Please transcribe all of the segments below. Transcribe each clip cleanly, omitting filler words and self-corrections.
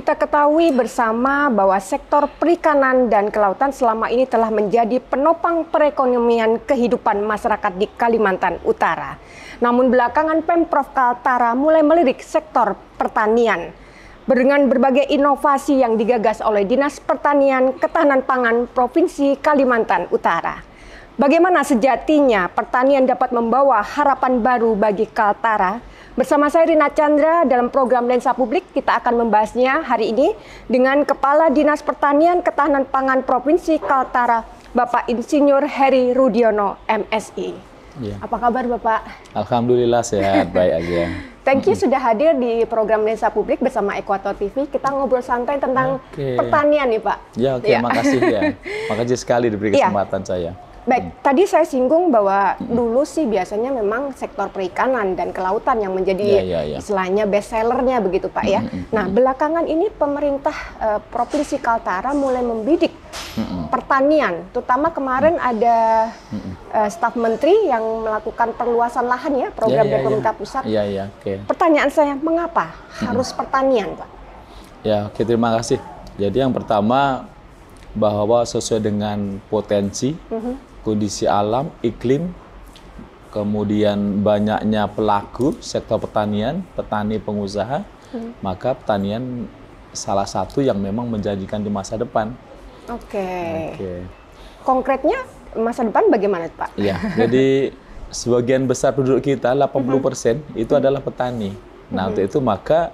Kita ketahui bersama bahwa sektor perikanan dan kelautan selama ini telah menjadi penopang perekonomian kehidupan masyarakat di Kalimantan Utara. Namun belakangan Pemprov Kaltara mulai melirik sektor pertanian dengan berbagai inovasi yang digagas oleh Dinas Pertanian Ketahanan Pangan Provinsi Kalimantan Utara. Bagaimana sejatinya pertanian dapat membawa harapan baru bagi Kaltara? Bersama saya Rina Chandra dalam program Lensa Publik, kita akan membahasnya hari ini dengan Kepala Dinas Pertanian Ketahanan Pangan Provinsi Kaltara, Bapak Insinyur Heri Rudiono, MSI. Ya. Apa kabar Bapak? Alhamdulillah sehat, baik aja. Thank you sudah hadir di program Lensa Publik bersama Ekuator TV. Kita ngobrol santai tentang pertanian nih Pak. Ya, makasih ya. Makasih sekali diberi kesempatan saya. Baik, tadi saya singgung bahwa dulu sih biasanya memang sektor perikanan dan kelautan yang menjadi istilahnya best sellernya begitu Pak ya. Nah, belakangan ini pemerintah Provinsi Kaltara mulai membidik pertanian, terutama kemarin ada staf menteri yang melakukan perluasan lahan ya, program dari pemerintah pusat. Pertanyaan saya, mengapa harus pertanian Pak? Ya, oke, terima kasih. Jadi yang pertama bahwa sesuai dengan potensi kondisi alam, iklim, kemudian banyaknya pelaku sektor pertanian, petani pengusaha, maka pertanian salah satu yang memang menjanjikan di masa depan. Oke. Konkretnya masa depan bagaimana Pak? Ya, jadi sebagian besar penduduk kita, 80% itu adalah petani. Nah, untuk itu maka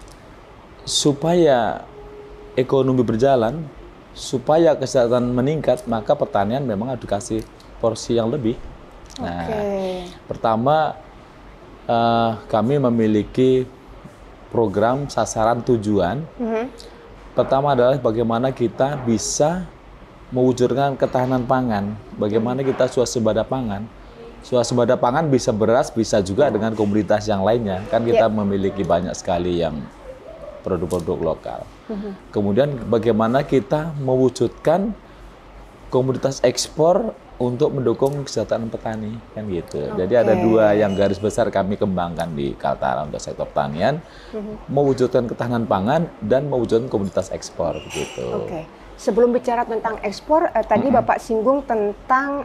supaya ekonomi berjalan, supaya kesehatan meningkat, maka pertanian memang harus dikasih porsi yang lebih. Nah, pertama kami memiliki program sasaran tujuan. Pertama adalah bagaimana kita bisa mewujudkan ketahanan pangan, bagaimana kita swasembada pangan. Swasembada pangan bisa beras, bisa juga dengan komoditas yang lainnya. Kan kita memiliki banyak sekali yang produk-produk lokal. Kemudian bagaimana kita mewujudkan komoditas ekspor untuk mendukung kesejahteraan petani, kan gitu. Jadi ada dua yang garis besar kami kembangkan di Kaltara untuk sektor pertanian, mewujudkan ketahanan pangan dan mewujudkan komoditas ekspor, begitu. Sebelum bicara tentang ekspor, tadi Bapak singgung tentang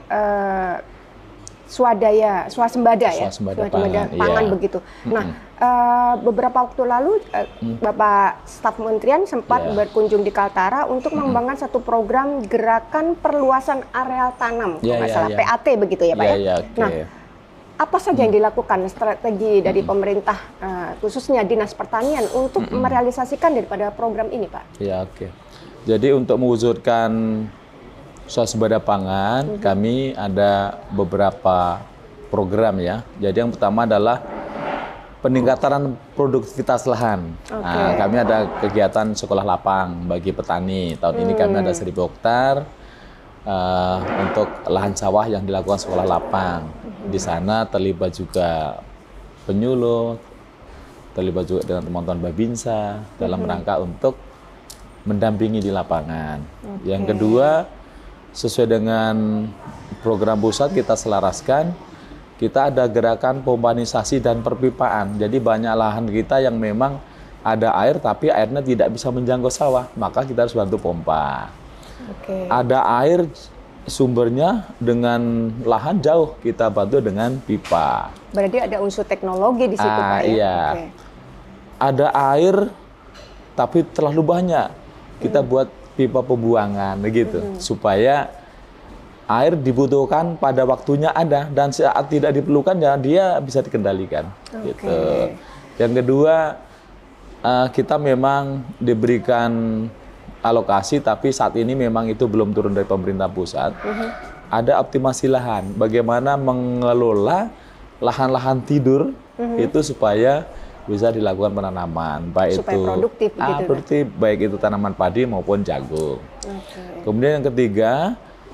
swasembada pangan begitu. Nah, beberapa waktu lalu Bapak Staf Kementerian sempat berkunjung di Kaltara untuk mengembangkan satu program gerakan perluasan areal tanam, PAT begitu ya Pak ya. Nah, apa saja yang dilakukan strategi dari pemerintah khususnya Dinas Pertanian untuk merealisasikan daripada program ini Pak? Jadi untuk mewujudkan swasembada pangan, kami ada beberapa program ya. Jadi yang pertama adalah peningkatan produktivitas lahan. Nah, kami ada kegiatan sekolah lapang bagi petani. Tahun ini kami ada 1.000 hektar untuk lahan sawah yang dilakukan sekolah lapang. Di sana terlibat juga penyuluh, terlibat juga dengan teman-teman Babinsa dalam rangka untuk mendampingi di lapangan. Yang kedua, sesuai dengan program pusat kita selaraskan, kita ada gerakan pompanisasi dan perpipaan. Jadi banyak lahan kita yang memang ada air tapi airnya tidak bisa menjangkau sawah, maka kita harus bantu pompa. Ada air sumbernya dengan lahan jauh, kita bantu dengan pipa. Berarti ada unsur teknologi di situ Pak ya? Iya. Ada air tapi terlalu banyak, kita buat pipa pembuangan begitu, supaya air dibutuhkan pada waktunya ada dan saat tidak diperlukan ya dia bisa dikendalikan. Gitu. Yang kedua, kita memang diberikan alokasi tapi saat ini memang itu belum turun dari pemerintah pusat. Ada optimasi lahan, bagaimana mengelola lahan-lahan tidur itu supaya bisa dilakukan penanaman, baik supaya itu produktif, baik itu tanaman padi maupun jagung. Kemudian yang ketiga,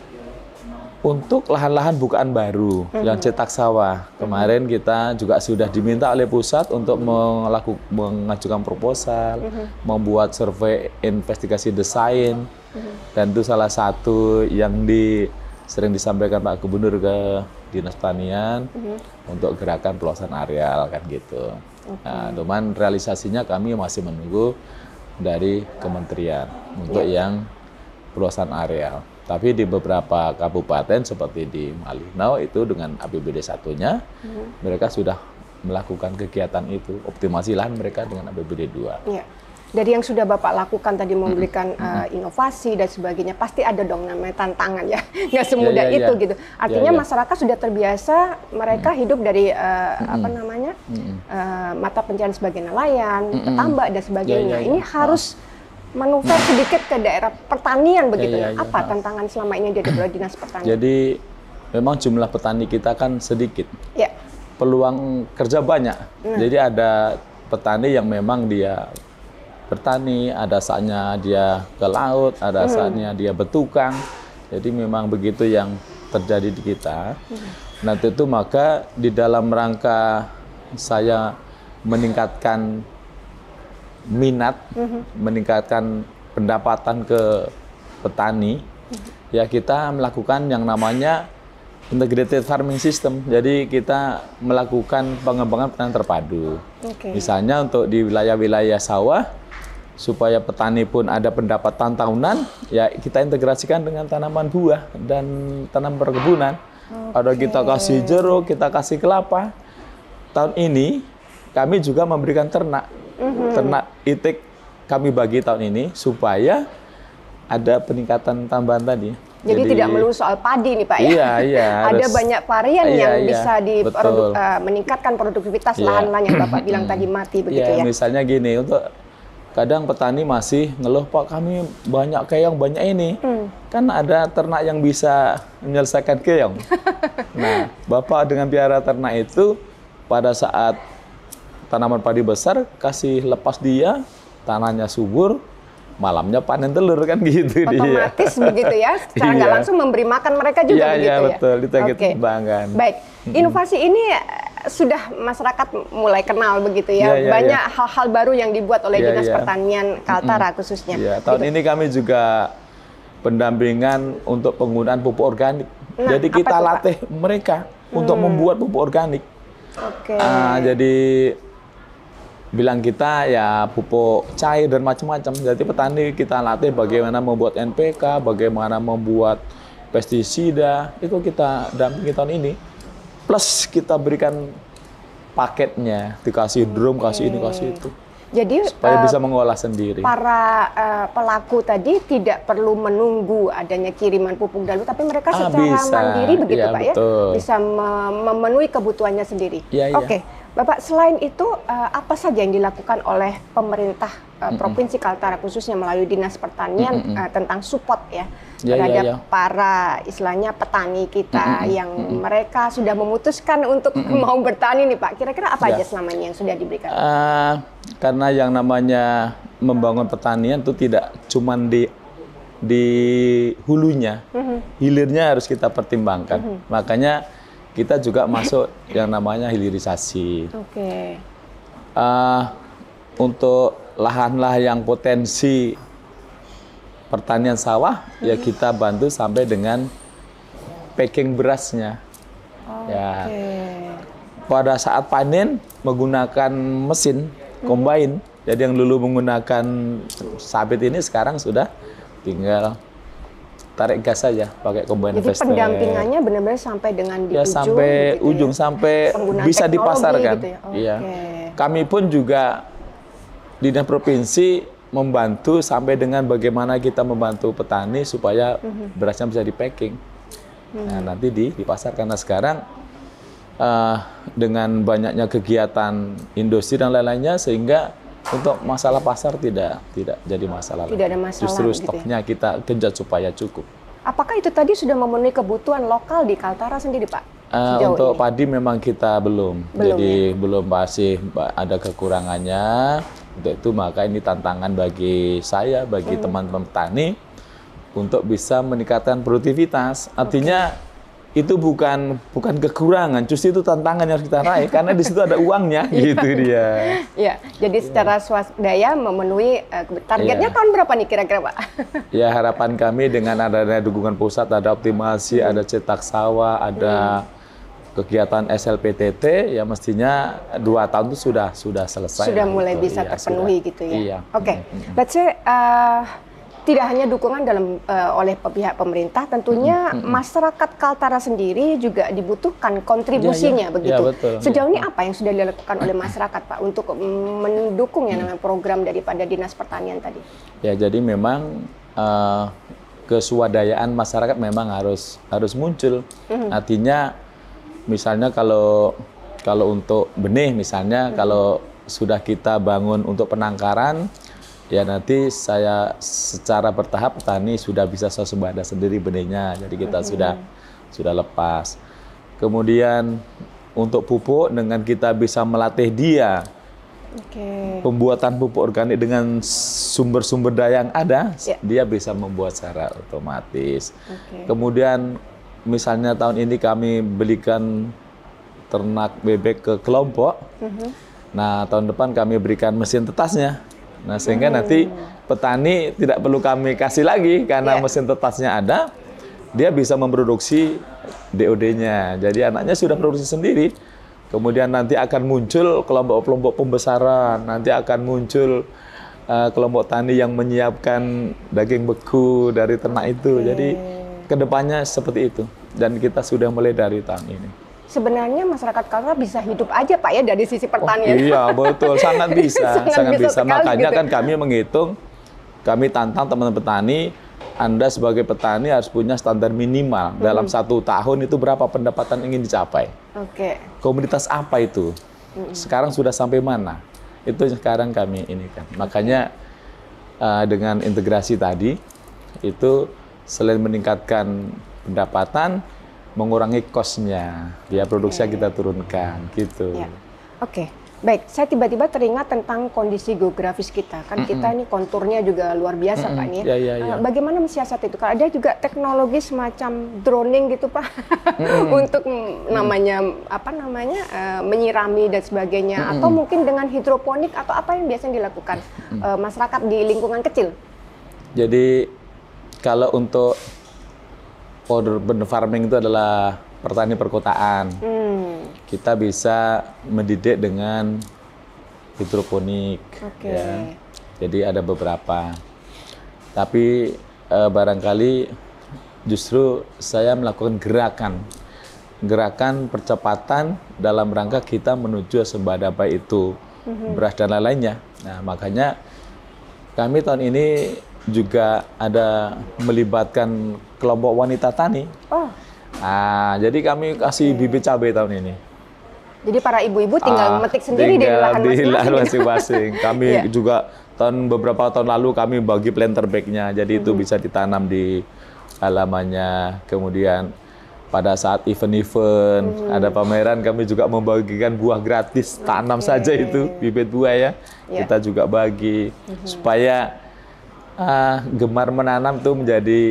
untuk lahan-lahan bukaan baru yang cetak sawah. Kemarin kita juga sudah diminta oleh pusat untuk mengajukan proposal, membuat survei investigasi desain, dan itu salah satu yang sering disampaikan Pak Gubernur ke Dinas Pertanian untuk gerakan perluasan areal kan gitu. Nah, cuman realisasinya kami masih menunggu dari kementerian untuk yang peluasan areal. Tapi di beberapa kabupaten seperti di Malinau itu dengan APBD satunya, mereka sudah melakukan kegiatan itu, optimasi lahan mereka dengan APBD 2. Ya. Dari yang sudah Bapak lakukan tadi memberikan inovasi dan sebagainya, pasti ada dong namanya tantangan ya, nggak semudah itu gitu. Artinya masyarakat sudah terbiasa, mereka hidup dari apa namanya mata pencarian sebagai nelayan, petambak dan sebagainya. Ini harus manuver sedikit ke daerah pertanian begitu. Apa tantangan selama ini dari Dinas Pertanian? Jadi memang jumlah petani kita kan sedikit. Ya. Peluang kerja banyak. Jadi ada petani yang memang dia bertani, ada saatnya dia ke laut, ada saatnya dia bertukang. Jadi memang begitu yang terjadi di kita. Nah itu maka di dalam rangka saya meningkatkan minat, meningkatkan pendapatan ke petani, ya kita melakukan yang namanya integrated farming system. Jadi kita melakukan pengembangan pertanian terpadu. Misalnya untuk di wilayah-wilayah sawah, supaya petani pun ada pendapatan tahunan, ya kita integrasikan dengan tanaman buah dan tanaman perkebunan. Ada kita kasih jeruk, kita kasih kelapa. Tahun ini kami juga memberikan ternak. Ternak itik kami bagi tahun ini supaya ada peningkatan tambahan tadi. Jadi tidak melulu soal padi nih Pak ya. Iya, ada banyak varian yang bisa meningkatkan produktivitas lahan-lahan yang Bapak bilang tadi mati begitu ya. Misalnya gini, untuk kadang petani masih ngeluh, Pak kami banyak keong, banyak ini. Kan ada ternak yang bisa menyelesaikan keong. Nah, Bapak dengan piara ternak itu pada saat tanaman padi besar, kasih lepas dia, tanahnya subur, malamnya panen telur kan gitu. Otomatis begitu ya, secara nggak langsung memberi makan mereka juga begitu ya. Iya betul, itu yang kita kembangkan. Baik, inovasi ini sudah masyarakat mulai kenal begitu ya. Banyak hal-hal baru yang dibuat oleh Dinas Pertanian Kaltara khususnya. Tahun ini kami juga pendampingan untuk penggunaan pupuk organik. Jadi kita latih mereka untuk membuat pupuk organik. Jadi bilang kita ya pupuk cair dan macam-macam. Jadi petani kita latih bagaimana membuat NPK, bagaimana membuat pestisida. Itu kita dampingi tahun ini. Plus kita berikan paketnya, dikasih drum, kasih ini, kasih itu. Jadi supaya bisa mengolah sendiri. Para pelaku tadi tidak perlu menunggu adanya kiriman pupuk dahulu, tapi mereka secara mandiri begitu Pak betul. Ya, bisa memenuhi kebutuhannya sendiri. Oke. Bapak, selain itu apa saja yang dilakukan oleh pemerintah Provinsi Kaltara khususnya melalui Dinas Pertanian tentang support ya terhadap para istilahnya petani kita yang mereka sudah memutuskan untuk mau bertani nih Pak. Kira-kira apa aja selama ini yang sudah diberikan? Karena yang namanya membangun pertanian itu tidak cuma di hulunya, hilirnya harus kita pertimbangkan. Makanya kita juga masuk yang namanya hilirisasi. Untuk lahan-lahan yang potensi pertanian sawah, ya kita bantu sampai dengan packing berasnya. Ya. Pada saat panen menggunakan mesin combine, jadi yang dulu menggunakan sabit ini sekarang sudah tinggal tarik gas saja pakai combine harvester. Jadi pendampingannya benar-benar sampai dengan di ujung, sampai gitu ujung, sampai bisa dipasarkan. Gitu ya? Iya. Kami pun juga di Dinas Provinsi membantu sampai dengan bagaimana kita membantu petani supaya berasnya bisa di packing. Nah, nanti dipasarkan. Karena sekarang dengan banyaknya kegiatan industri dan lain-lainnya sehingga untuk masalah pasar tidak jadi masalah. Tidak ada masalah. Justru stoknya kita genjot supaya cukup. Apakah itu tadi sudah memenuhi kebutuhan lokal di Kaltara sendiri, Pak? Untuk padi memang kita belum. Jadi belum, masih ada kekurangannya. Untuk itu maka ini tantangan bagi saya, bagi teman-teman petani untuk bisa meningkatkan produktivitas. Artinya itu bukan kekurangan, justru itu tantangan yang harus kita raih karena di situ ada uangnya, gitu dia. Ya, jadi secara swadaya memenuhi targetnya tahun berapa nih kira-kira, Pak? Ya, harapan kami dengan adanya dukungan pusat, ada optimasi, ada cetak sawah, ada kegiatan SLPTT ya mestinya 2 tahun itu sudah selesai. Sudah lah, mulai gitu. bisa Iya, terpenuhi sudah. gitu ya. Iya. Oke, let's say tidak hanya dukungan oleh pihak pemerintah, tentunya masyarakat Kaltara sendiri juga dibutuhkan kontribusinya begitu. Ya, betul. Sejauh ini apa yang sudah dilakukan oleh masyarakat Pak untuk mendukung yang namanya program daripada Dinas Pertanian tadi? Ya, jadi memang keswadayaan masyarakat memang harus muncul. Artinya misalnya kalau untuk benih misalnya kalau sudah kita bangun untuk penangkaran ya nanti saya secara bertahap petani sudah bisa swasembada sendiri benihnya. Jadi kita sudah lepas. Kemudian untuk pupuk dengan kita bisa melatih dia pembuatan pupuk organik dengan sumber-sumber daya yang ada, dia bisa membuat secara otomatis. Kemudian misalnya tahun ini kami belikan ternak bebek ke kelompok. Nah, tahun depan kami berikan mesin tetasnya. Nah, sehingga nanti petani tidak perlu kami kasih lagi karena mesin tetasnya ada, dia bisa memproduksi DOD-nya. Jadi anaknya sudah produksi sendiri. Kemudian nanti akan muncul kelompok-kelompok pembesaran, nanti akan muncul kelompok tani yang menyiapkan daging beku dari ternak itu. Jadi kedepannya seperti itu. Dan kita sudah mulai dari tahun ini. Sebenarnya masyarakat Kaltara bisa hidup aja Pak ya dari sisi pertanian. Iya betul, sangat bisa, sangat bisa. Makanya gitu. kan kami menghitung, kami tantang teman-teman petani, Anda sebagai petani harus punya standar minimal dalam 1 tahun itu berapa pendapatan ingin dicapai. Komoditas apa itu? Sekarang sudah sampai mana? Itu sekarang kami ini kan. Makanya dengan integrasi tadi itu selain meningkatkan pendapatan, mengurangi cost-nya, biaya produksinya kita turunkan, gitu. Ya. Baik, saya tiba-tiba teringat tentang kondisi geografis kita. Kan kita ini konturnya juga luar biasa, Pak. Nih. Bagaimana mensiasat itu? Ada juga teknologi semacam droning gitu, Pak, untuk menyirami dan sebagainya. Atau mungkin dengan hidroponik atau apa yang biasanya dilakukan masyarakat di lingkungan kecil? Jadi kalau untuk urban farming itu adalah pertanian perkotaan. Kita bisa mendidik dengan hidroponik. Ya. Jadi ada beberapa. Tapi barangkali justru saya melakukan gerakan percepatan dalam rangka kita menuju swasembada baik itu beras dan lain-lainnya. Nah, makanya kami tahun ini juga ada melibatkan kelompok wanita tani. Nah, jadi kami kasih bibit cabai tahun ini. Jadi para ibu-ibu tinggal memetik sendiri di lahan masing-masing. Kami juga beberapa tahun lalu kami bagi planter bag-nya, jadi itu bisa ditanam di halamannya. Kemudian pada saat event-event ada pameran, kami juga membagikan buah gratis, tanam saja itu bibit buah ya. Kita juga bagi supaya gemar menanam itu menjadi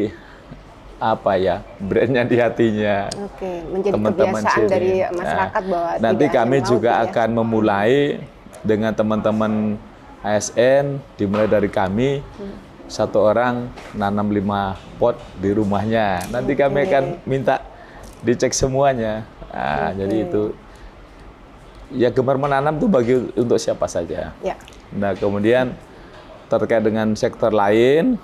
brandnya di hatinya. Menjadi teman-teman kebiasaan dari masyarakat bahwa nanti kami juga akan memulai dengan teman-teman ASN, dimulai dari kami, 1 orang nanam 5 pot di rumahnya. Nanti kami akan minta dicek semuanya. Jadi itu ya gemar menanam itu bagi untuk siapa saja. Nah, kemudian terkait dengan sektor lain,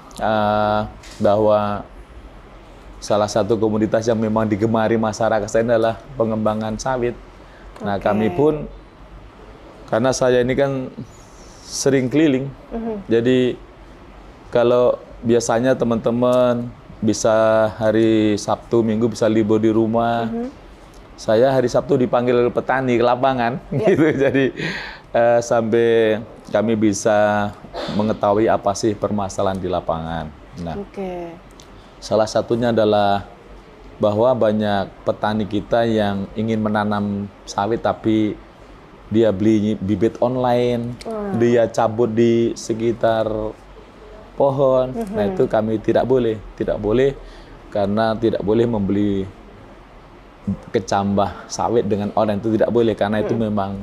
bahwa salah satu komoditas yang memang digemari masyarakat saya adalah pengembangan sawit. Nah, kami pun, karena saya ini kan sering keliling, jadi kalau biasanya teman-teman bisa hari Sabtu, Minggu bisa libur di rumah, saya hari Sabtu dipanggil petani ke lapangan, gitu. Jadi sampai kami bisa mengetahui apa sih permasalahan di lapangan. Nah, salah satunya adalah bahwa banyak petani kita yang ingin menanam sawit tapi dia beli bibit online, dia cabut di sekitar pohon. Nah, itu kami tidak boleh karena tidak boleh membeli kecambah sawit dengan online, itu tidak boleh karena itu memang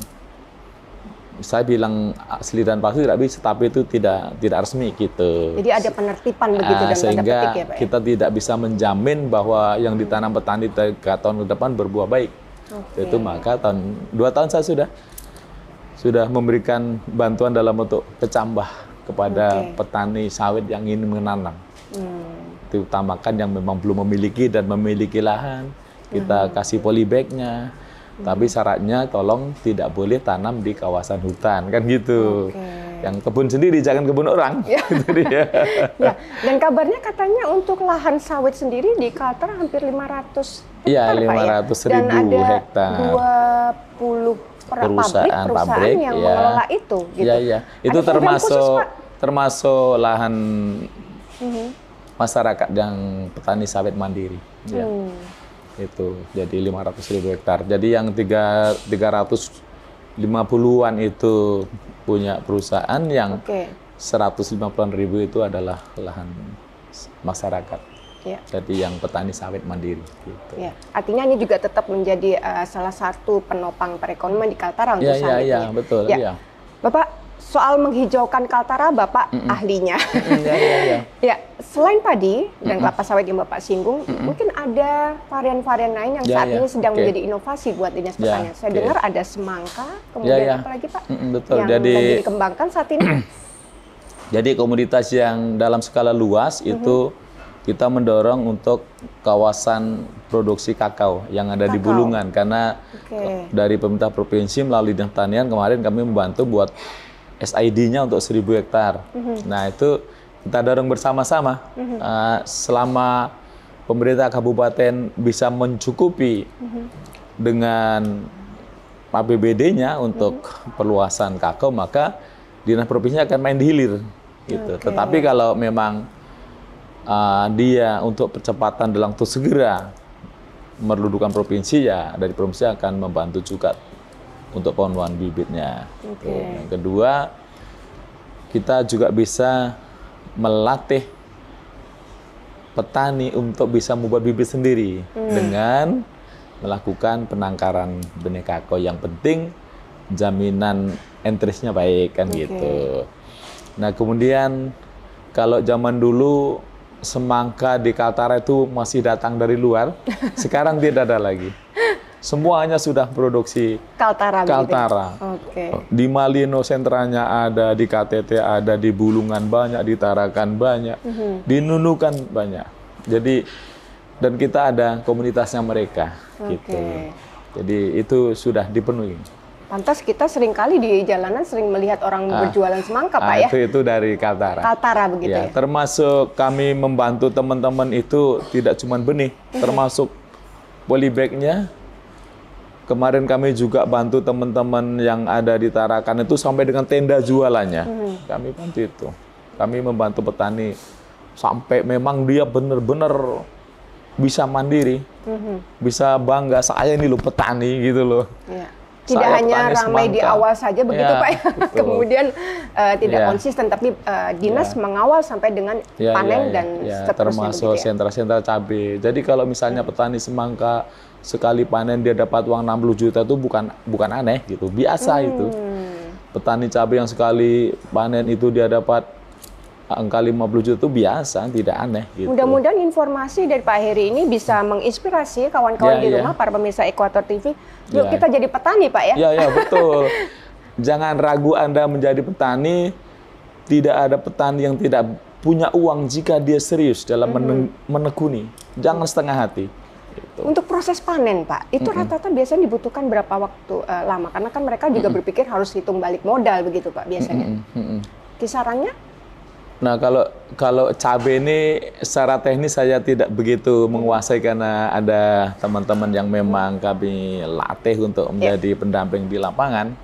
saya bilang asli dan palsu tidak bisa, tapi itu tidak resmi gitu. Jadi ada penertiban begitu dan sehingga petik ya, Pak, kita tidak bisa menjamin bahwa yang ditanam petani 3 tahun ke depan berbuah baik. Itu maka 2 tahun saya sudah memberikan bantuan dalam bentuk kecambah kepada petani sawit yang ingin menanam. Diutamakan yang memang belum memiliki dan memiliki lahan, kita kasih polybag-nya. Tapi syaratnya tolong tidak boleh tanam di kawasan hutan, kan gitu. Yang kebun sendiri, jangan kebun orang. Gitu dia. Ya. Dan kabarnya katanya untuk lahan sawit sendiri di Kaltara hampir 500 hektar, Iya, 500.000 hektar. 20 perusahaan yang mengelola itu. Gitu. Iya. Itu termasuk lahan masyarakat yang petani sawit mandiri. Ya. Itu jadi 500.000 hektar. Jadi yang 350-an itu punya perusahaan, yang 150.000 itu adalah lahan masyarakat. Ya. Jadi yang petani sawit mandiri. Gitu. Ya. Artinya ini juga tetap menjadi salah satu penopang perekonomian di Kaltara untuk saat ini. Iya, betul. Ya. Ya. Bapak, soal menghijaukan Kaltara, Bapak ahlinya. Ya, selain padi dan kelapa sawit yang Bapak singgung, mungkin ada varian-varian lain yang saat ini sedang menjadi inovasi buat Dinas Pertanian. Saya dengar ada semangka, kemudian apa lagi Pak? Betul. Yang lagi dikembangkan saat ini. Jadi komoditas yang dalam skala luas itu kita mendorong untuk kawasan produksi kakao yang ada di Bulungan, karena dari pemerintah provinsi melalui Dinas Pertanian kemarin kami membantu buat SID-nya untuk 1.000 hektar. Nah, itu kita dorong bersama-sama. Selama pemerintah kabupaten bisa mencukupi dengan APBD-nya untuk perluasan kakao, maka Dinas Provinsi akan main di hilir. Gitu. Tetapi kalau memang dia untuk percepatan dalam waktu segera merludukan provinsi, ya dari provinsi akan membantu juga untuk pemenuhan bibitnya. Yang kedua, kita juga bisa melatih petani untuk bisa membuat bibit sendiri dengan melakukan penangkaran benih kakao. Yang penting jaminan entrisnya baik, kan gitu. Nah, kemudian kalau zaman dulu semangka di Kaltara itu masih datang dari luar, sekarang tidak ada lagi. Semuanya sudah produksi Kaltara. Di Malino sentranya ada, di KTT ada, di Bulungan banyak, di Tarakan banyak, di Nunukan banyak. Jadi, dan kita ada komunitasnya mereka. Gitu. Jadi itu sudah dipenuhi. Pantas kita seringkali di jalanan sering melihat orang berjualan semangka, Pak ya? Itu dari Kaltara. Kaltara begitu ya? Termasuk kami membantu teman-teman itu tidak cuma benih, termasuk polybag-nya. Kemarin kami juga bantu teman-teman yang ada di Tarakan itu sampai dengan tenda jualannya. Kami bantu itu. Kami membantu petani sampai memang dia benar-benar bisa mandiri, bisa bangga, saya ini loh petani gitu loh. Ya. Tidak hanya ramai di awal saja begitu Pak ya. Kemudian tidak konsisten, tapi dinas mengawal sampai dengan panen dan seterusnya. Termasuk sentra-sentra cabai. Jadi kalau misalnya petani semangka sekali panen dia dapat uang 60 juta itu bukan aneh gitu, biasa itu. Petani cabai yang sekali panen itu dia dapat angka 50 juta itu biasa, tidak aneh gitu. Mudah-mudahan informasi dari Pak Heri ini bisa menginspirasi kawan-kawan di rumah, para pemirsa Ekuator TV. Yuk kita jadi petani, Pak ya. Iya, betul. Jangan ragu Anda menjadi petani. Tidak ada petani yang tidak punya uang jika dia serius dalam menekuni. Jangan setengah hati. Gitu. Untuk proses panen, Pak, itu rata-rata biasanya dibutuhkan berapa waktu lama? Karena kan mereka juga berpikir harus hitung balik modal begitu, Pak, biasanya. Kisarannya? Nah, kalau cabai ini secara teknis saya tidak begitu menguasai, karena ada teman-teman yang memang kami latih untuk menjadi pendamping di lapangan.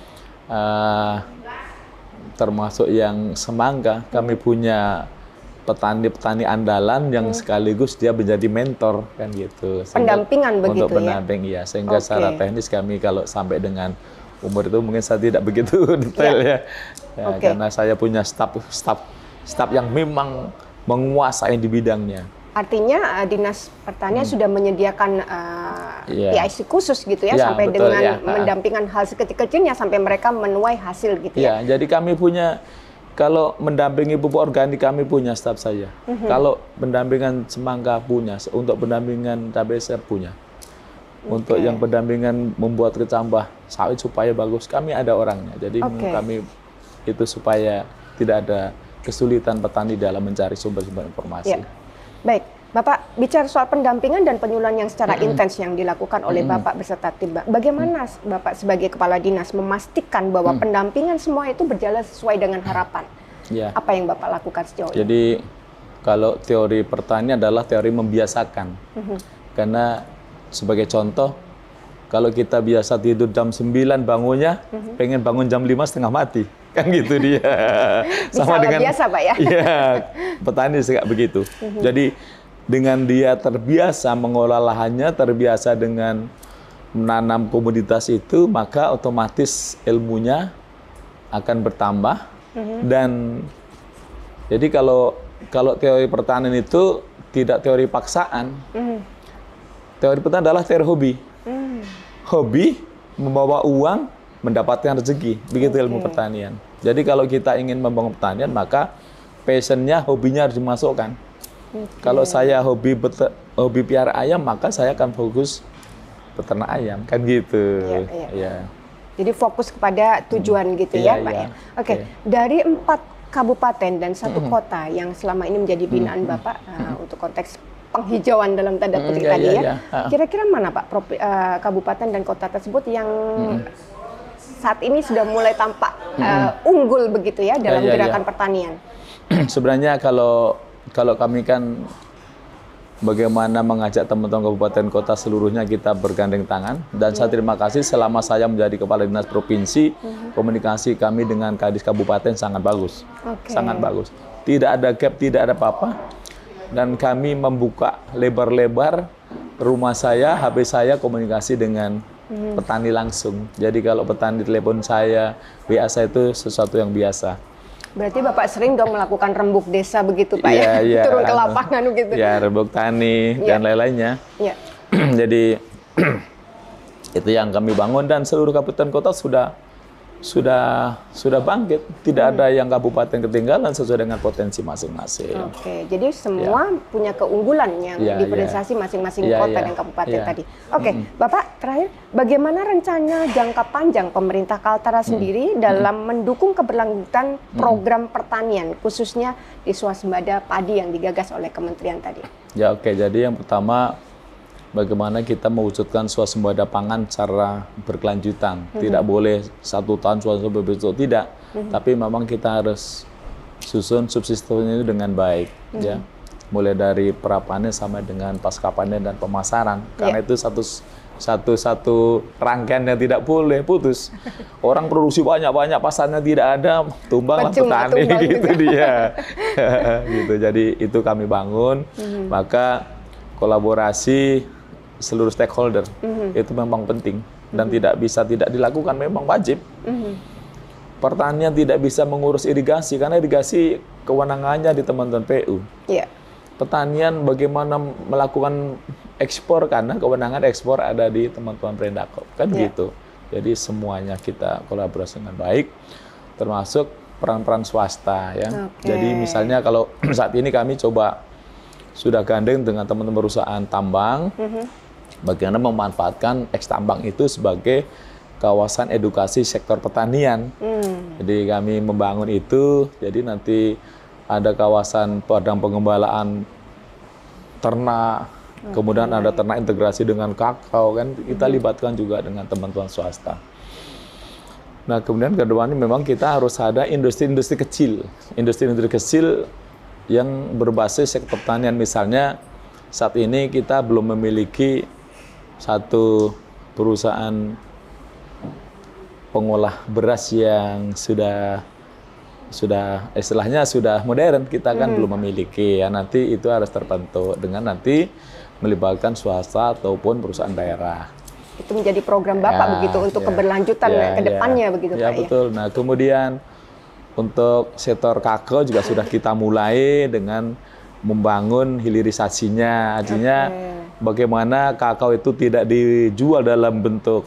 Termasuk yang semangka, kami punya petani-petani andalan yang sekaligus dia menjadi mentor, kan gitu. Pendampingan begitu ya? Untuk pendamping, ya. Sehingga secara teknis kami kalau sampai dengan umur itu mungkin saya tidak begitu detail ya. Karena saya punya staf yang memang menguasai di bidangnya. Artinya Dinas Pertanian sudah menyediakan PIC khusus gitu ya, sampai dengan mendampingan hal sekecil-kecilnya sampai mereka menuai hasil gitu ya. Jadi kami punya, kalau mendampingi pupuk organik kami punya staf saya. Kalau pendampingan semangka punya, untuk pendampingan cabai saya punya. Untuk yang pendampingan membuat kecambah sawit supaya bagus, kami ada orangnya. Jadi kami itu supaya tidak ada kesulitan petani dalam mencari sumber-sumber informasi. Ya. Baik, Bapak bicara soal pendampingan dan penyuluhan yang secara intens yang dilakukan oleh Bapak beserta tim. Bagaimana Bapak sebagai Kepala Dinas memastikan bahwa pendampingan semua itu berjalan sesuai dengan harapan? Apa yang Bapak lakukan sejauh ini? Jadi kalau teori pertanian adalah teori membiasakan. Karena sebagai contoh, kalau kita biasa tidur jam 9 bangunnya, pengen bangun jam 5 setengah mati. Kan gitu dia. Sama dengan biasa, Pak ya? Iya, petani juga begitu. Jadi dengan dia terbiasa mengolah lahannya, terbiasa dengan menanam komoditas itu, maka otomatis ilmunya akan bertambah. Dan jadi kalau teori pertanian itu tidak teori paksaan, teori pertanian adalah teori hobi. Hobi membawa uang, mendapatkan rezeki, begitu ilmu pertanian. Jadi kalau kita ingin membangun pertanian, maka passionnya, hobinya harus dimasukkan. Kalau saya hobi piara ayam, maka saya akan fokus peternak ayam, kan gitu. Ya. Jadi fokus kepada tujuan gitu ya, Pak ya. Oke, dari 4 kabupaten dan 1 kota yang selama ini menjadi binaan Bapak untuk konteks penghijauan dalam tanda petik tadi ya. Kira-kira mana Pak kabupaten dan kota tersebut yang saat ini sudah mulai tampak unggul begitu ya dalam gerakan pertanian? Sebenarnya kalau kami kan bagaimana mengajak teman-teman kabupaten kota seluruhnya kita bergandeng tangan, dan saya terima kasih selama saya menjadi kepala dinas provinsi, komunikasi kami dengan kadis kabupaten sangat bagus. Sangat bagus. Tidak ada gap, tidak ada apa-apa. Dan kami membuka lebar-lebar rumah saya, HP saya komunikasi dengan petani langsung. Jadi kalau petani telepon saya, WA saya itu sesuatu yang biasa. Berarti Bapak sering dong melakukan rembuk desa begitu Pak ya? Turun ke lapangan begitu. Ya, rembuk tani dan lain-lainnya. Jadi itu yang kami bangun, dan seluruh kabupaten kota sudah bangkit. Tidak ada yang kabupaten ketinggalan sesuai dengan potensi masing-masing. Oke, jadi semua punya keunggulan yang diferensiasi masing-masing kota dan kabupaten tadi. Oke, Bapak terakhir, bagaimana rencana jangka panjang pemerintah Kaltara sendiri dalam mendukung keberlanjutan program pertanian, khususnya di swasembada padi yang digagas oleh kementerian tadi? Ya, oke. Jadi yang pertama, bagaimana kita mewujudkan swasembada pangan secara berkelanjutan. Tidak boleh 1 tahun swasembada besok, tidak. Tapi memang kita harus susun subsistemnya itu dengan baik. Ya. Mulai dari prapanen sampai dengan pasca panen dan pemasaran. Karena itu satu rangkaian yang tidak boleh putus. Orang produksi banyak-banyak, pasarnya tidak ada, tumbanglah petani gitu dia. Gitu. Jadi itu kami bangun. Maka kolaborasi seluruh stakeholder itu memang penting dan tidak bisa tidak dilakukan, memang wajib. Pertanian tidak bisa mengurus irigasi karena irigasi kewenangannya di teman-teman PU. Pertanian bagaimana melakukan ekspor karena kewenangan ekspor ada di teman-teman Prendakop, kan gitu. Jadi semuanya kita kolaborasi dengan baik, termasuk peran-peran swasta ya. Jadi misalnya kalau saat ini kami coba sudah gandeng dengan teman-teman perusahaan tambang, bagaimana memanfaatkan eks tambang itu sebagai kawasan edukasi sektor pertanian. Jadi kami membangun itu, jadi nanti ada kawasan padang pengembalaan ternak, kemudian ada ternak integrasi dengan kakao, kan kita libatkan juga dengan teman-teman swasta. Nah kemudian kedepannya memang kita harus ada industri-industri kecil, industri-industri kecil yang berbasis sektor pertanian. Misalnya saat ini kita belum memiliki satu perusahaan pengolah beras yang sudah istilahnya sudah modern, kita kan belum memiliki ya. Nanti itu harus terbentuk dengan nanti melibatkan swasta ataupun perusahaan daerah. Itu menjadi program Bapak begitu untuk keberlanjutan ke depannya begitu Pak ya. Betul. Nah, kemudian untuk sektor kakao juga sudah kita mulai dengan membangun hilirisasinya. Artinya bagaimana kakao itu tidak dijual dalam bentuk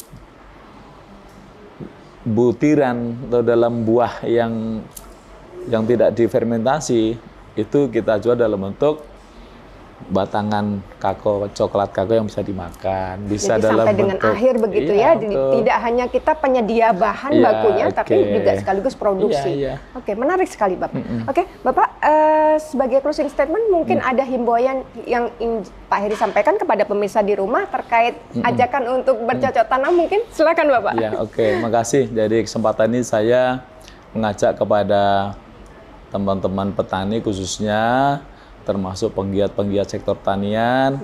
butiran atau dalam buah yang tidak difermentasi, itu kita jual dalam bentuk batangan kakao, coklat kakao yang bisa dimakan, bisa Jadi dalam sampai dengan bentuk, akhir begitu iya, ya, betul. tidak hanya kita penyedia bahan Iya, bakunya, tapi oke. juga sekaligus produksi. Iya, iya. Oke, menarik sekali Bapak. Oke, Bapak sebagai closing statement mungkin ada himbauan yang ingin Pak Heri sampaikan kepada pemirsa di rumah terkait ajakan untuk bercocok tanam mungkin? Silakan Bapak. Ya, oke, makasih. Dari kesempatan ini saya mengajak kepada teman-teman petani khususnya, termasuk penggiat-penggiat sektor tanian,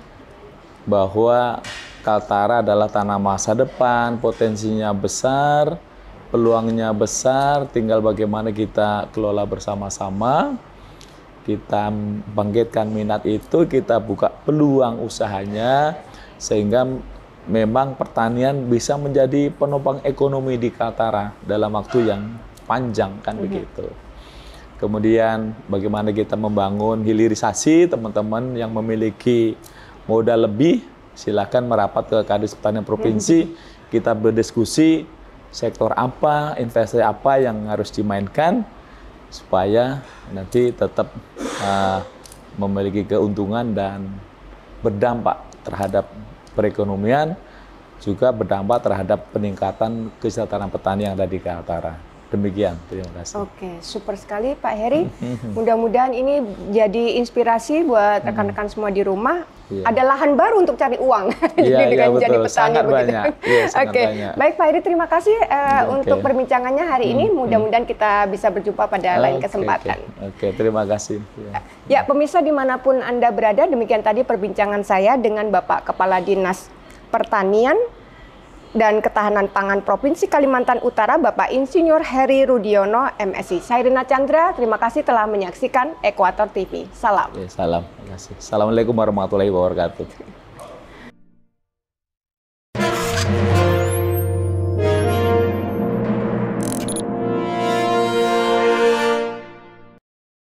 bahwa Kaltara adalah tanah masa depan, potensinya besar, peluangnya besar, tinggal bagaimana kita kelola bersama-sama, kita bangkitkan minat itu, kita buka peluang usahanya, sehingga memang pertanian bisa menjadi penopang ekonomi di Kaltara dalam waktu yang panjang, kan begitu. Kemudian bagaimana kita membangun hilirisasi, teman-teman yang memiliki modal lebih, silakan merapat ke Kadis Pertanian Provinsi, kita berdiskusi sektor apa, investasi apa yang harus dimainkan, supaya nanti tetap memiliki keuntungan dan berdampak terhadap perekonomian, juga berdampak terhadap peningkatan kesejahteraan petani yang ada di Kaltara. Demikian, terima kasih. Oke, super sekali Pak Heri. Mudah-mudahan ini jadi inspirasi buat rekan-rekan semua di rumah. Iya. Ada lahan baru untuk cari uang. Iya, dengan betul. jadi petani Sangat begitu. banyak. Iya, sangat Oke, banyak. baik Pak Heri, terima kasih untuk Oke. perbincangannya hari ini. Mudah-mudahan kita bisa berjumpa pada lain kesempatan. Oke, terima kasih. Ya. Ya, pemirsa dimanapun Anda berada, demikian tadi perbincangan saya dengan Bapak Kepala Dinas Pertanian dan Ketahanan Pangan Provinsi Kalimantan Utara, Bapak Insinyur Heri Rudiono, MSI. Saya Rina Chandra, terima kasih telah menyaksikan Ekuator TV. Salam. Oke, salam. Terima kasih. Assalamualaikum warahmatullahi wabarakatuh.